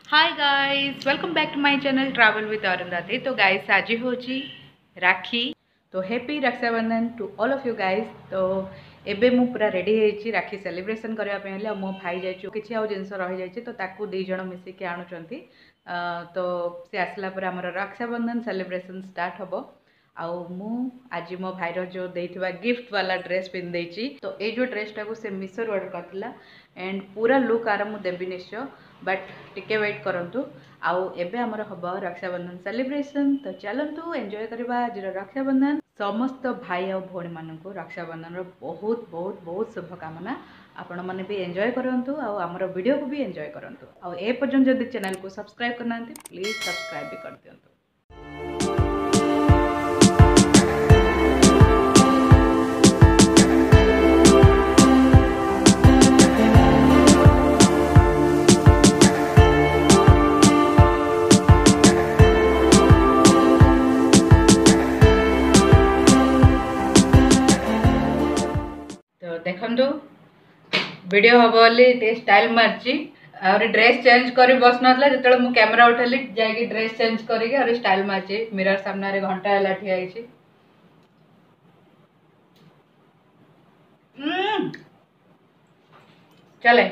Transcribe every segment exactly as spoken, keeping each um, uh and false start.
Hi guys, welcome back to my channel travel with Arundhati. तो guys आज होची राखी, तो happy Rakshabandhan to all of you guys. तो एबे मु पूरा रेडी होईची राखी सेलिब्रेशन करबा पे हेले मो भाई जाय किछि आ जिंस रहि जाय तो ताकू दे जण मिसी के आनुचंती। तो से आसला पर हमर रक्षाबंधन सेलिब्रेशन स्टार्ट हबो। आउ मु आज मो भाईर जो देइथिबा गिफ्ट वाला ड्रेस पिन देइची। तो ए जो ड्रेस टाकू से मिशो ऑर्डर करथिला एंड पूरा लुक आर मु देबी निश्चय, बट टिके वेट करंतु। आउ एबे हमर हबो रक्षाबंधन सेलिब्रेशन। तो चलंतु एंजॉय करबा आज रक्षाबंधन। समस्त भाई और भौणी मानकु रक्षाबंधन रो बहुत बहुत बहुत शुभकामना। आपण माने भी एंजॉय करंतु आउ हमर वीडियो को भी एंजॉय करंतु। आउ ए पर्यंत जदि चैनल को सब्सक्राइब करनांती प्लीज सब्सक्राइब भी कर दियंतु। देखो वीडियो हम बोली स्टाइल मार्ची और ड्रेस चेंज कर बस ना जो मु कैमरा उठेली जाकि ड्रेस चेंज कर स्टाइल मार्ची मिरर सामने घंटा है ठिया है। चले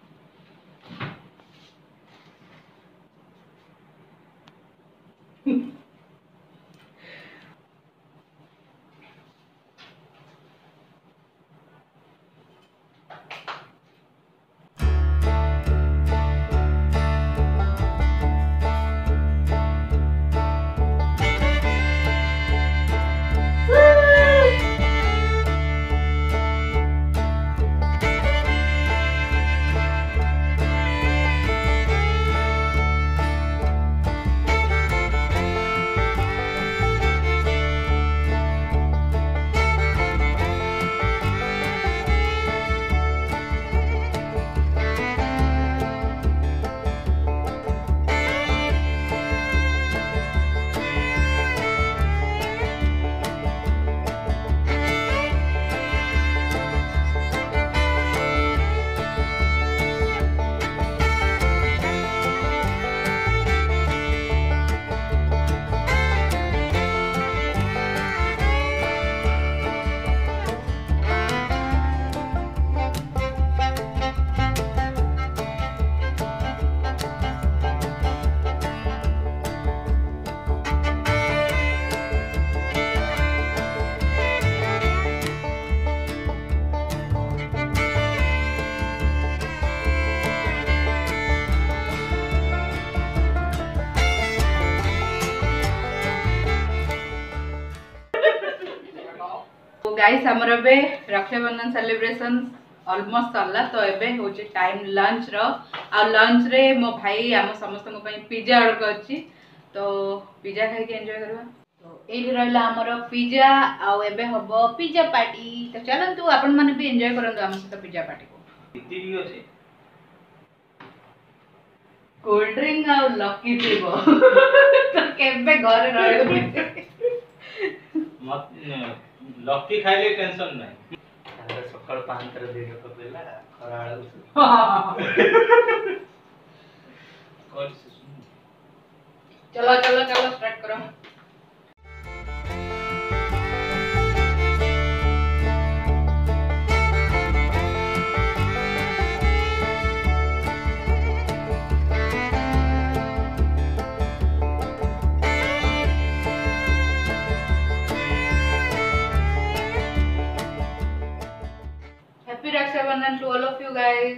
गाइस हमर बे रक्षाबंधन सेलिब्रेशन ऑलमोस्ट सरला। तो एबे होची टाइम लंच रो। आ लंच रे मो भाई हम समस्त को पई पिज्जा ऑर्डर करछि। तो पिज्जा खाइ के एंजॉय करबा। तो एही रहला हमर पिज्जा आ एबे हबो पिज्जा पार्टी। तो चलंतु आपण माने भी एंजॉय करंतु हम सहित पिज्जा पार्टी को। इति भी होचे कोल्ड ड्रिंक आ लकी थीबो तो केबे घर रहबे मत लकी खाइले टेंशन नाही। अरे सकाळ पांच रे देख तो बेला खराळ कोन चलो चलो चलो स्टार्ट करो। Rक्षाबंधन to all of you guys.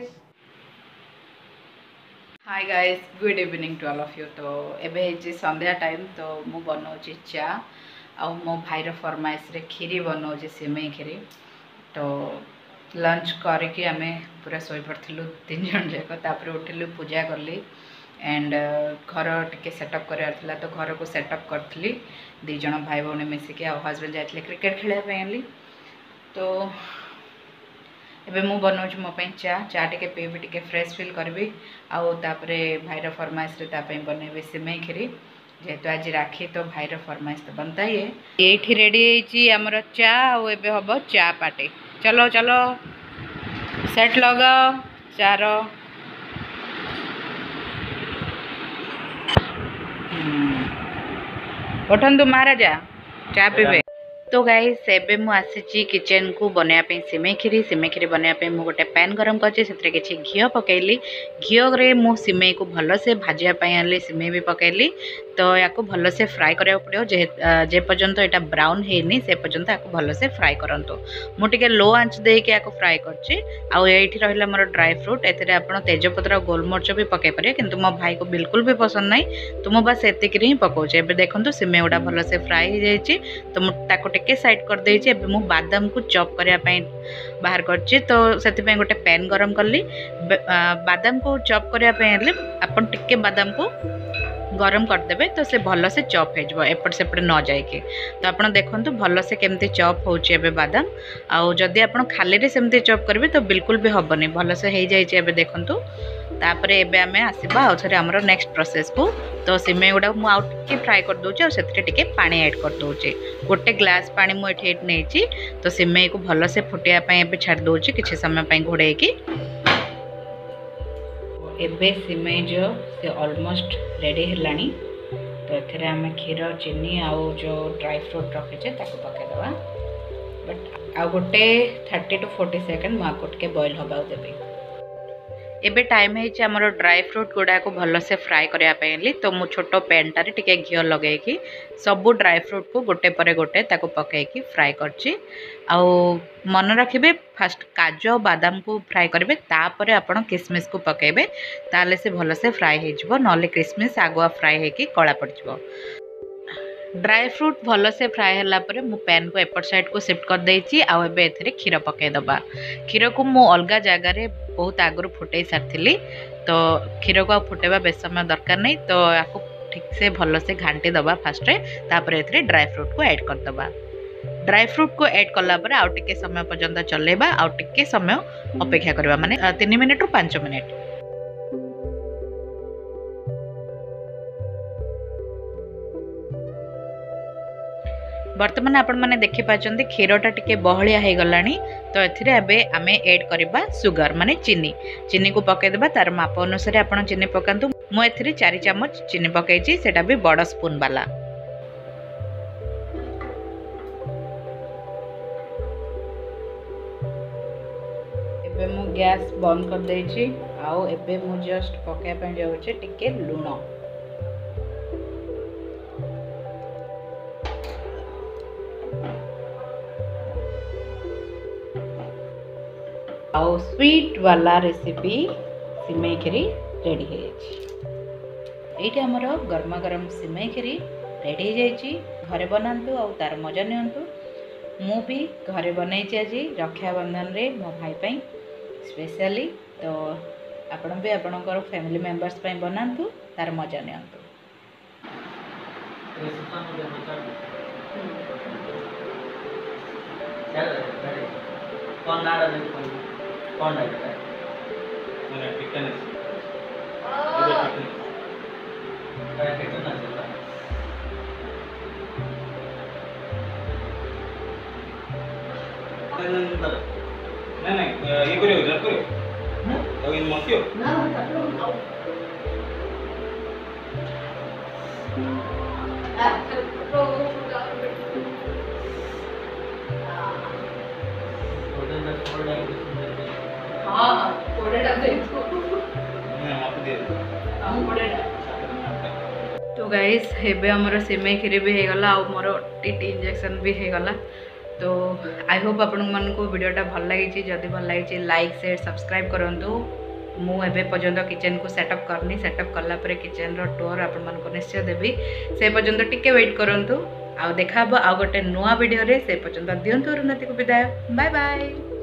Hi guys, good evening to all of you. तो एबे जे संध्या टाइम तो मु बनौची चा आ मो भाईर फरमाइश रे खीरी बनौची सिमई खीरी। तो लंच करके आमे पूरा सोई पड़थिलु तीन जन जाक। तापर उठिलु पूजा करली एंड घर टिके सेटअप करार थिला। तो घर को सेटअप करथली दी जन भाई भौणी मिसिके आ हस्बैंड जायथले क्रिकेट खेले पेली। तो एबे मु बनौछु मो पई चा चा टिके पीबी टिके फ्रेश फील करबी। आउ तापरे भाईर फरमाइश रे ता पई बनेबे सिमई खीरी जेहेतु आज राखी। तो भाईर फरमाइश तो बनता ही है। ये रेडी है आमर चा आउ एबे हबो चा पार्टी। चलो चलो सेट लगाओ चार उठंतु महाराजा चा पीबे। तो गाइस एबे मु आसी किचन को बनया पे सिमे खीरी सिमे खीरी बनया पे मु गोटे पैन गरम करछि सेतरे किछि घियो पकेली घियो रे मु सिमे को भलो से भाजिया पे आनली सिमे भी पकेली तो याको भलो से फ्राई करिया पड़ियो जे जे पर्यंत एटा ब्राउन हेनी से पर्यंत याको भलो से फ्राई करंतो मु टिके लो आंच दे के याको फ्राई करछि आ एठी रहला मोर ड्राई फ्रूट एतरे आपण तेजपत्र गोलमरिच भी पके पारे किंतु मो भाई को बिल्कुल भी पसंद नै तो मु बस एतिक रे ही पकोचे। एबे देखंतु सिमे उडा भलो से फ्राई हो जायछि तो मु ताको टिके साइड कर देछि। एबे मु बादाम को चॉप करिया पई बाहर करछि तो सेति पई गोटे पैन गरम करली बादाम को चॉप करिया पई आपण टिके बादाम को गरम करदेवे तो से भल से चॉप हो एपट सेपट न जाए तो आप देखो भल से केमती चॉप होचे बादाम आउ जदि आप खाली रे सेमती चॉप करेंगे तो बिल्कुल भी हेनी भल से हो जाए देखूँ तापर एबे आमे आसीबा आउ थरे हमरो नेक्स्ट प्रोसेस को तो सिमे गुडा मु आउट के फ्राई कर दोचे और सेतरे टिके पानी ऐड कर दोचे गोटे ग्लास पानी मु एठी नेची तो सिमे को भल से फुटिया पई एबे छाड़ दोचे किछि समय पई घोड़े की एबे सिमे जो से ऑलमोस्ट रेडी हेलानी तो एथरे आमे क्षीर चीनी आउ जो ड्राई फ्रूट रखिचे ताको पके दवा बट आ गोटे थर्टी टू फोर्टी सेकंड मु आको टिके बॉईल होबा देबे। एबे टाइम है आमर ड्राई फ्रूट गुड़ा को भल से फ्राई करने तो मु छोट पैनटारे टिके घियो लगे कि सबू ड्राई फ्रूट को गोटे पर गोटे ताको पकईकी फ्राई करछि आउ मन रखिबे फास्ट काजू और बादाम को फ्राई करेंगे तापर आपण किसमिस को पकेबे ताले से भल से फ्राई हो जिवो नले किसमिस आगुआ फ्राई होकी कला पड़ जिवो। ड्राई फ्रूट भल से फ्राए होला परे मु पैन को एपट साइड को शिफ्ट कर देछि आ एबे एथरे क्षीर पके दबा क्षीर को मु अलगा जगह रे बहुत आगु फुटे सारथिली तो क्षीर को फुटेबा बेस समय दरकार नहीं तो याको ठीक से भल से घांटी दबा फास्ट रे तापर एथरे ड्राई फ्रूट को ऐड कर दबा। ड्राई फ्रूट को ऐड कला पर आउ टिके समय पर्यंत चलेबा आउ टिके समय अपेक्षा करबा माने तीन मिनिट रु पाँच मिनिट। बर्तमान आपण माने देखि पाचंती क्षीरटा टिके बहलिया हो गलानी तो एथिरे एबे आमे ऐड करबा सुगर माने चीनी चीनी को पके देबा तार माप अनुसार आपण चीनी पकांतु मु एथिरे चार चम्मच चीनी पकेछि सेटा भी बड़ स्पून वाला। एबे मु गैस बंद कर देछि आउ एबे मु जस्ट पके पे जाउछे टिके लूण आउ स्वीट वाला रेसिपी सिमेई खीरी रेडी हो जाए। आमर गरमा गरम सिमेई खीरी रेडी हो जाए घरे बनातु आउ तार मजा नियंतु मु भी घरे बनई आज रक्षाबंधन रे मो भाई पाई स्पेशली तो आपण भी आपणकर फैमिली मेंबर्स पाई बनातु तार मजा नियंतु। कौन है मैंने चिकन है ये चिकन है चिकन है नहीं नहीं ये करियो जब करियो तो इन मसियो ना तो गाइस हेबे हमर सिमेई खीरी भी हेगला आ मोर टीटी इंजेक्शन भी हेगला तो आई होप आपण मन को वीडियोटा भल लगी जदि भल लगी लाइक शेयर सब्सक्राइब करंतु मु एबे पर्यंत किचन को सेटअप करनी सेटअप कला परे किचन रो टूर आपण मन को निश्चय देबी से पर्यंत टिके वेट करंतु आ देखा आ गोटे नुआ वीडियो रे से पर्यंत दियंतु उन्नति को विदाय बाय बाय।